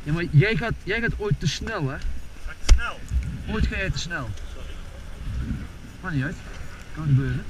Ja, maar jij gaat ooit te snel, hè? Ga ik te snel? Ooit ga jij te snel. Sorry. Maakt niet uit. Kan gebeuren.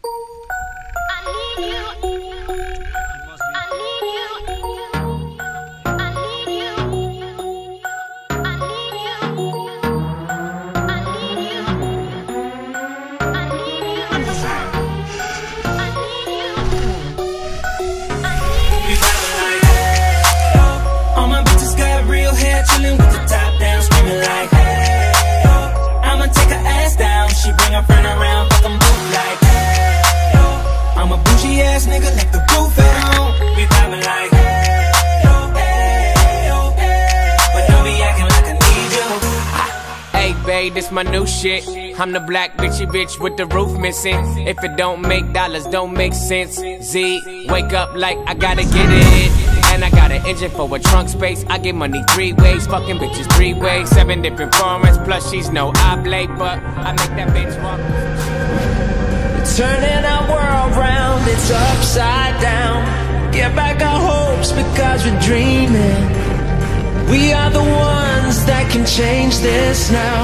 Chillin' with the top down, screaming like, hey, oh. I'ma take her ass down. She bring her friend around, fuck 'em both like, hey, oh. I'm a bougie ass nigga, like the roof at home. We vibing like, hey, oh, hey, oh, hey. But don't be acting like I need you. Hey, babe, this my new shit. I'm the black bitch with the roof missing. If it don't make dollars, don't make sense. Z, wake up like I gotta get it. And I got an engine for a trunk space. I get money 3 ways, fucking bitches 3 ways. 7 different formats, plus she's no oblate, but I make that bitch walk. Turning our world round, it's upside down. Get back our hopes because we're dreaming. We are the ones that can change this now.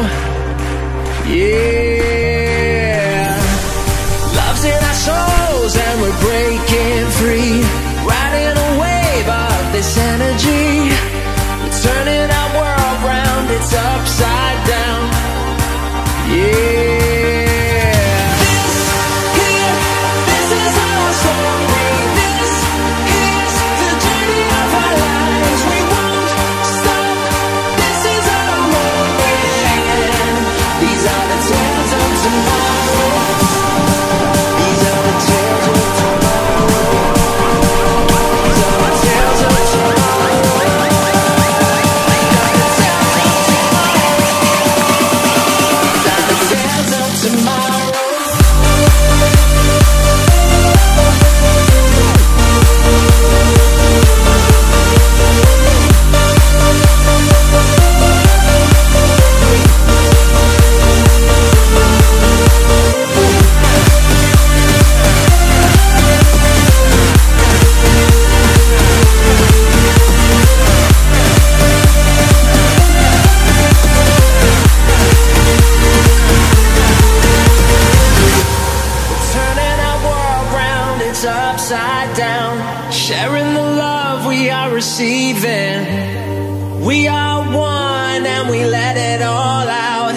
Yeah. Love's in our souls and we're breaking free. Riding a wave of this energy. We're turning our world round, it's upside down. Yeah. This is our story. This is the journey of our lives. We won't stop. This is our moment. These are the tales of tomorrow. These are the tales of tomorrow. Upside down, sharing the love we are receiving. We are one and we let it all out.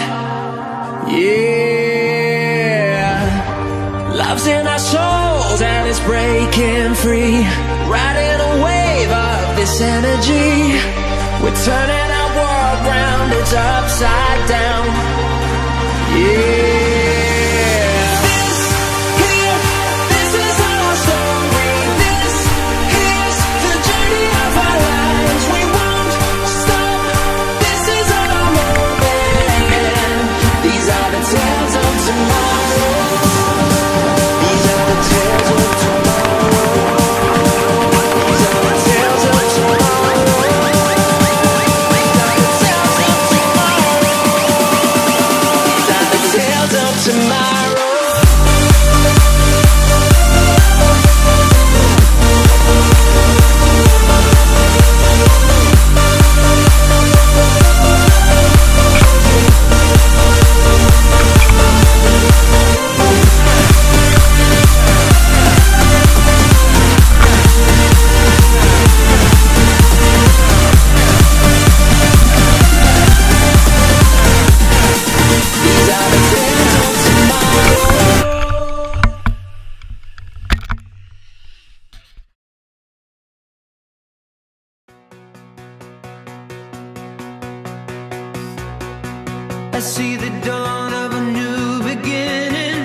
Yeah. Love's in our souls and it's breaking free. Riding a wave of this energy. We're turning our world round, it's upside down. Yeah. I see the dawn of a new beginning.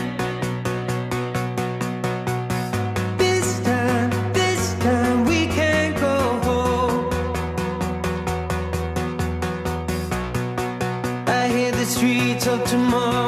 This time we can't go home. I hear the streets of tomorrow.